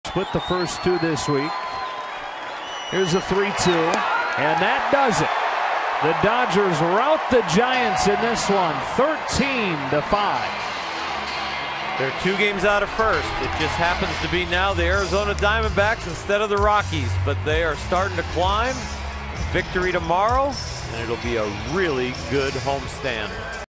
split the first two this week. Here's a 3-2, and that does it. The Dodgers rout the Giants in this one, 13-5. They're 2 games out of first. It just happens to be now the Arizona Diamondbacks instead of the Rockies, but they are starting to climb. Victory tomorrow, and it'll be a really good homestand.